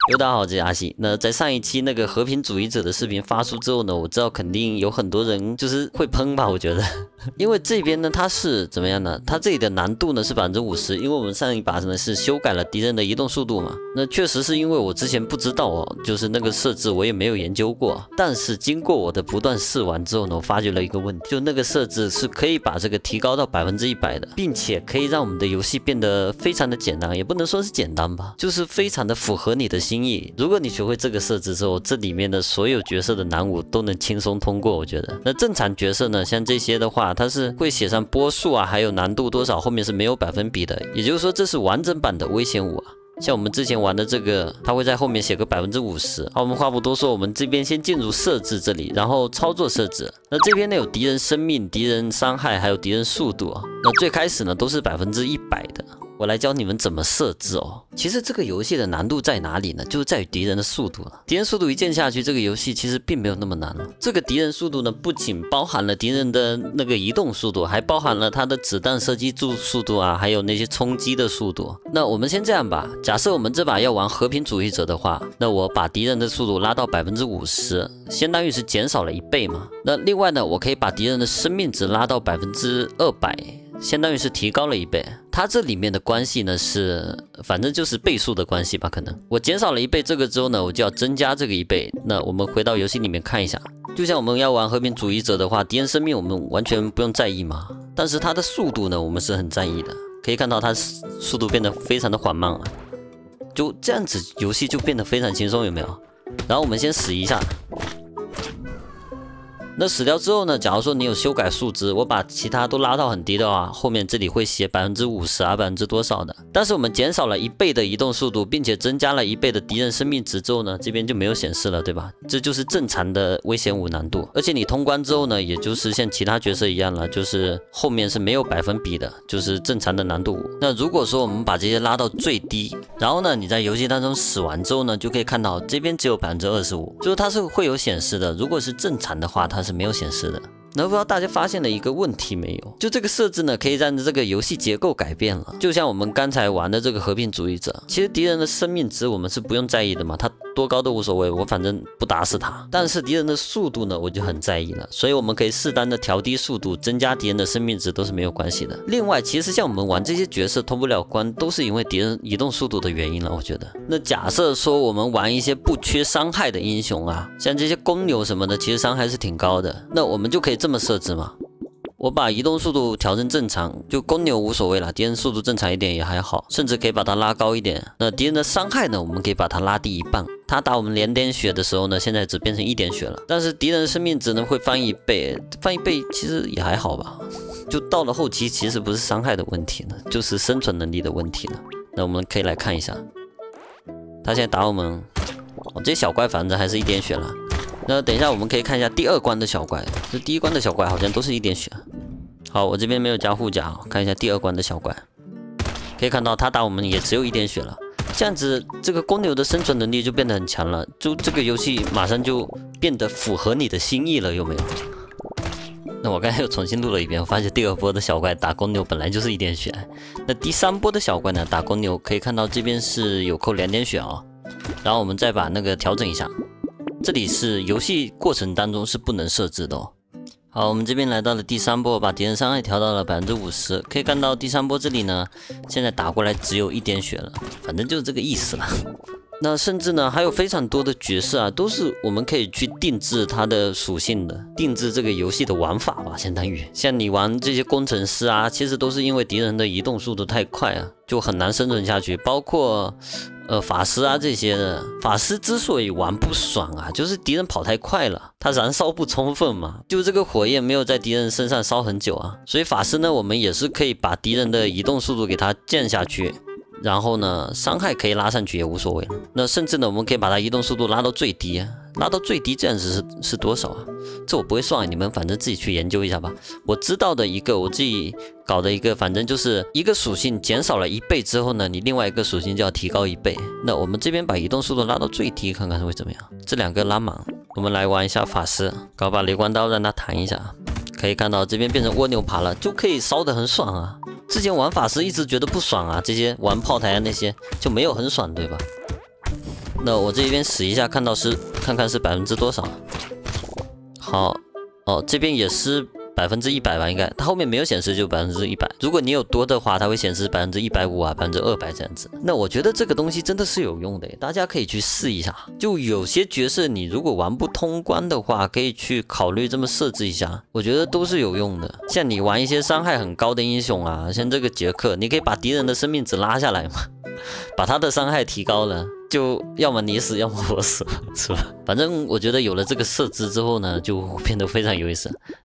大家好，我是阿西。那在上一期那个和平主义者的视频发出之后呢，我知道肯定有很多人就是会喷吧，我觉得，因为这边呢它是怎么样呢？它这里的难度呢是50%，因为我们上一把呢是修改了敌人的移动速度嘛。那确实是因为我之前不知道哦，就是那个设置我也没有研究过。但是经过我的不断试玩之后呢，我发觉了一个问题，就那个设置是可以把这个提高到100%的，并且可以让我们的游戏变得非常的简单，也不能说是简单吧，就是非常的符合你的心意。如果你学会这个设置之后，这里面的所有角色的难度都能轻松通过，我觉得。那正常角色呢，像这些的话，它是会写上波数啊，还有难度多少，后面是没有百分比的，也就是说这是完整版的危险5啊。像我们之前玩的这个，它会在后面写个50%。好，我们话不多说，我们这边先进入设置这里，然后操作设置。那这边呢有敌人生命、敌人伤害，还有敌人速度啊。那最开始呢都是100%的。我来教你们怎么设置哦。其实这个游戏的难度在哪里呢？就是在于敌人的速度了。敌人速度一键下去，这个游戏其实并没有那么难了。这个敌人速度呢，不仅包含了敌人的那个移动速度，还包含了他的子弹射击速度啊，还有那些冲击的速度。那我们先这样吧，假设我们这把要玩和平主义者的话，那我把敌人的速度拉到50%，相当于是减少了1倍嘛。那另外呢，我可以把敌人的生命值拉到200%。相当于是提高了1倍，它这里面的关系呢是，反正就是倍数的关系吧，可能我减少了1倍这个之后呢，我就要增加这个1倍。那我们回到游戏里面看一下，就像我们要玩和平主义者的话，敌人生命我们完全不用在意嘛，但是它的速度呢，我们是很在意的。可以看到它速度变得非常的缓慢了，就这样子游戏就变得非常轻松，有没有？然后我们先死一下。那死掉之后呢？假如说你有修改数值，我把其他都拉到很低的话，后面这里会写50%啊，% 多少的。但是我们减少了1倍的移动速度，并且增加了1倍的敌人生命值之后呢，这边就没有显示了，对吧？这就是正常的危险5难度。而且你通关之后呢，也就是像其他角色一样了，就是后面是没有百分比的，就是正常的难度5。那如果说我们把这些拉到最低，然后呢，你在游戏当中死完之后呢，就可以看到这边只有25%，就是它是会有显示的。如果是正常的话，它是没有显示的。那不知道大家发现了一个问题没有？就这个设置呢，可以让这个游戏结构改变了。就像我们刚才玩的这个和平主义者，其实敌人的生命值我们是不用在意的嘛，他多高都无所谓，我反正不打死他。但是敌人的速度呢，我就很在意了，所以我们可以适当的调低速度，增加敌人的生命值都是没有关系的。另外，其实像我们玩这些角色通不了关，都是因为敌人移动速度的原因了，我觉得。那假设说我们玩一些不缺伤害的英雄啊，像这些公牛什么的，其实伤害是挺高的，那我们就可以这么设置嘛。我把移动速度调成正常，就公牛无所谓了，敌人速度正常一点也还好，甚至可以把它拉高一点。那敌人的伤害呢，我们可以把它拉低1半。他打我们2点血的时候呢，现在只变成1点血了。但是敌人的生命值呢会翻1倍，翻1倍其实也还好吧。就到了后期，其实不是伤害的问题了，就是生存能力的问题了。那我们可以来看一下，他现在打我们，这小怪反正还是1点血了。那等一下我们可以看一下第2关的小怪，这第1关的小怪好像都是1点血。好，我这边没有加护甲，看一下第2关的小怪，可以看到他打我们也只有1点血了。这样子，这个公牛的生存能力就变得很强了，就这个游戏马上就变得符合你的心意了，有没有？那我刚才又重新录了一遍，我发现第2波的小怪打公牛本来就是1点血，那第3波的小怪呢，打公牛可以看到这边是有扣2点血哦。然后我们再把那个调整一下。这里是游戏过程当中是不能设置的哦。好，我们这边来到了第3波，把敌人伤害调到了50%，可以看到第3波这里呢，现在打过来只有1点血了，反正就是这个意思了。那甚至呢，还有非常多的角色啊，都是我们可以去定制它的属性的，定制这个游戏的玩法吧，相当于像你玩这些工程师啊，其实都是因为敌人的移动速度太快啊，就很难生存下去。包括法师啊这些的，法师之所以玩不爽啊，就是敌人跑太快了，他燃烧不充分嘛，就这个火焰没有在敌人身上烧很久啊，所以法师呢，我们也是可以把敌人的移动速度给它降下去。然后呢，伤害可以拉上去也无所谓了。那甚至呢，我们可以把它移动速度拉到最低，拉到最低这样子是多少啊？这我不会算，你们反正自己去研究一下吧。我知道的一个，我自己搞的一个，反正就是一个属性减少了1倍之后呢，你另外一个属性就要提高1倍。那我们这边把移动速度拉到最低，看看会怎么样。这2个拉满，我们来玩一下法师，搞把雷光刀让它弹一下。可以看到这边变成蜗牛爬了，就可以烧得很爽啊。之前玩法师一直觉得不爽啊，这些玩炮台那些就没有很爽，对吧？ 那我这边使一下，看看是多少。好，哦，这边也是100%吧，应该它后面没有显示就100%。如果你有多的话，它会显示150%啊，200%这样子。那我觉得这个东西真的是有用的，大家可以去试一下。就有些角色你如果玩不通关的话，可以去考虑这么设置一下，我觉得都是有用的。像你玩一些伤害很高的英雄啊，像这个杰克，你可以把敌人的生命值拉下来嘛，把他的伤害提高了。就要么你死，要么我死，是吧？反正我觉得有了这个设置之后呢，就变得非常有意思。